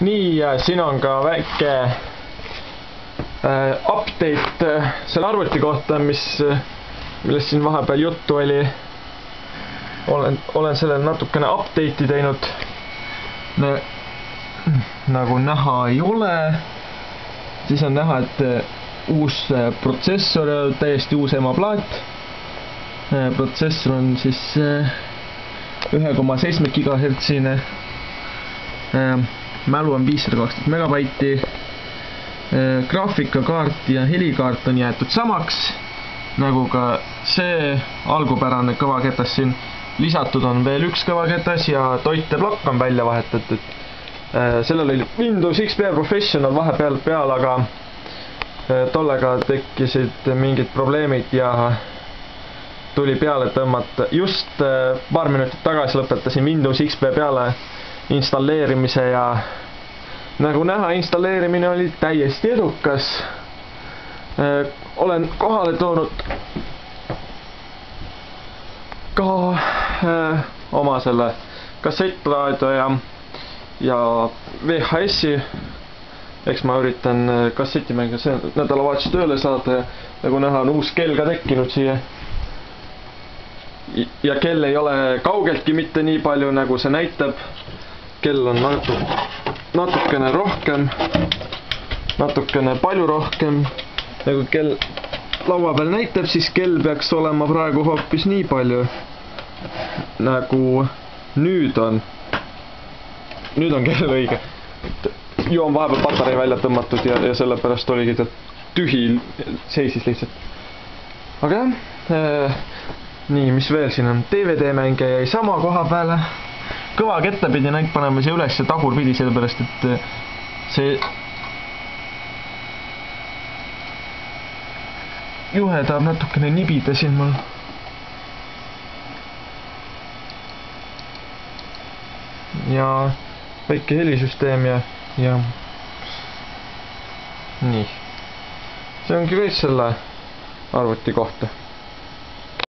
nii, ja siin on ka väike update selle arvuti kohta, millest siin vahepeal juttu oli. Olen sellele natukene update'i teinud. Nagu näha ei ole. Siis on näha, et uus protsessor, täiesti uus emaplaat. Protsessor on siis 1,7 GHz-ine. Mälu on 512 megabaiti. Graafikakaart ja helikaart on jäetud samaks, nagu ka see algupärane kõvaketas siin. Lisatud on veel üks kõvaketas ja toiteplokk on välja vahetatud. Sellel oli Windows XP Professional vahepeal peal, aga tollega tekkisid mingid probleemid ja tuli peale tõmmata. Just paar minutit tagasi lõpetasin Windows XP peale installeerimise ja nagu näha, installeerimine oli täiesti edukas. Olen kohale toonud ka oma selle kassettraadio ja VHS-i. Eks ma üritan kassetimänge see nädalavahetus tööle saada ja nagu näha on uus kell ka tekkinud siia. Ja kell ei ole kaugeltki mitte nii palju, nagu see näitab. Kell on natukene rohkem, natukene palju rohkem. Nagu kell laua peal näitab, siis kell peaks olema praegu hoopis nii palju, nagu nüüd on. Nüüd on kell õige. Ju on vahepeal patarei välja tõmmatud ja sellepärast oligi ta tühi, seisis lihtsalt. Aga jah, nii, mis veel siin on? DVD-mänge jäi sama koha peale. Kõva ketta pidi näid panema siia üles ja tagurpidi, sellepärast et see juhe tahab natukene nibida siin mul. Ja väike helisüsteem ja nii. See ongi kõik selle arvuti kohta.